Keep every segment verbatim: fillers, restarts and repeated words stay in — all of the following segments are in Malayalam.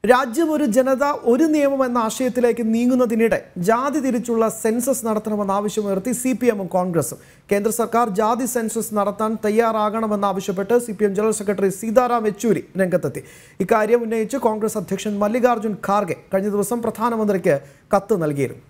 രാജ്യം ഒരു ജനത ഒരു നിയമം എന്ന ആശയത്തിലേക്ക് നീങ്ങുന്നതിനിടെ ജാതി തിരിച്ചുള്ള സെൻസസ് നടത്തണമെന്ന ആവശ്യമുയർത്തി സി പി എമ്മും കോൺഗ്രസും. കേന്ദ്ര സർക്കാർ ജാതി സെൻസസ് നടത്താൻ തയ്യാറാകണമെന്നാവശ്യപ്പെട്ട് C P M general secretary Sitaram Yechury രംഗത്തെത്തി. ഇക്കാര്യം ഉന്നയിച്ച് കോൺഗ്രസ് അധ്യക്ഷൻ മല്ലികാർജുൻ ഖാർഗെ കഴിഞ്ഞ ദിവസം പ്രധാനമന്ത്രിക്ക് കത്ത് നൽകിയിരുന്നു.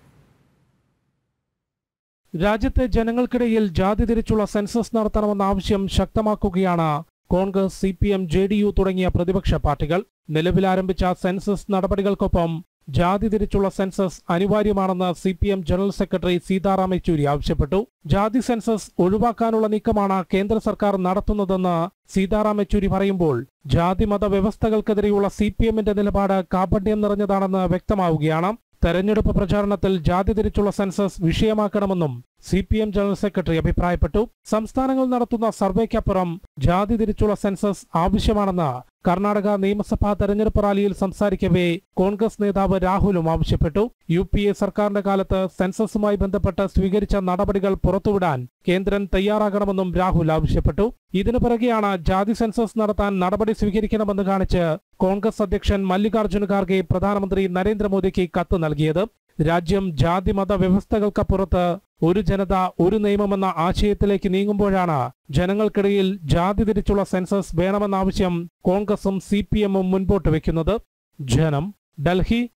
രാജ്യത്തെ ജനങ്ങൾക്കിടയിൽ ജാതി തിരിച്ചുള്ള സെൻസസ് നടത്തണമെന്ന ആവശ്യം ശക്തമാക്കുകയാണ് Congress, C P M, J D U തുടങ്ങിയ പ്രതിപക്ഷ പാർട്ടികൾ. നിലവിൽ ആരംഭിച്ച സെൻസസ് നടപടികൾക്കൊപ്പം ജാതി തിരിച്ചുള്ള സെൻസസ് അനിവാര്യമാണെന്ന് C P M general secretary Sitaram Yechury ആവശ്യപ്പെട്ടു. ജാതി സെൻസസ് ഒഴിവാക്കാനുള്ള നീക്കമാണ് കേന്ദ്ര സർക്കാർ നടത്തുന്നതെന്ന് സീതാറാം യെച്ചൂരി പറയുമ്പോൾ ജാതി മത വ്യവസ്ഥകൾക്കെതിരെയുള്ള സി പി എമ്മിന്റെ നിലപാട് കാപട്യം നിറഞ്ഞതാണെന്ന് വ്യക്തമാവുകയാണ്. തെരഞ്ഞെടുപ്പ് പ്രചാരണത്തിൽ ജാതി തിരിച്ചുള്ള സെൻസസ് വിഷയമാക്കണമെന്നും C P M general secretary അഭിപ്രായപ്പെട്ടു. സംസ്ഥാനങ്ങൾ നടത്തുന്ന സർവേക്കപ്പുറം ജാതി തിരിച്ചുള്ള സെൻസസ് ആവശ്യമാണെന്ന് കർണാടക നിയമസഭാ തെരഞ്ഞെടുപ്പ് റാലിയിൽ സംസാരിക്കവേ കോൺഗ്രസ് നേതാവ് രാഹുലും ആവശ്യപ്പെട്ടു. യു പി എ സർക്കാരിന്റെ കാലത്ത് സെൻസസുമായി ബന്ധപ്പെട്ട് സ്വീകരിച്ച നടപടികൾ പുറത്തുവിടാൻ കേന്ദ്രം തയ്യാറാകണമെന്നും രാഹുൽ ആവശ്യപ്പെട്ടു. ഇതിനു പിറകെയാണ് ജാതി സെൻസസ് നടത്താൻ നടപടി സ്വീകരിക്കണമെന്ന് കാണിച്ച് കോൺഗ്രസ് അധ്യക്ഷൻ മല്ലികാർജുൻ ഖാർഗെ പ്രധാനമന്ത്രി നരേന്ദ്രമോദിക്ക് കത്ത് നൽകിയത്. രാജ്യം ജാതി മത വ്യവസ്ഥകൾക്കപ്പുറത്ത് ഒരു ജനത ഒരു നിയമമെന്ന ആശയത്തിലേക്ക് നീങ്ങുമ്പോഴാണ് ജനങ്ങൾക്കിടയിൽ ജാതി തിരിച്ചുള്ള സെൻസസ് വേണമെന്ന ആവശ്യം കോൺഗ്രസും സി പി എമ്മും മുൻപോട്ട് വയ്ക്കുന്നത്. ജനം, ഡൽഹി.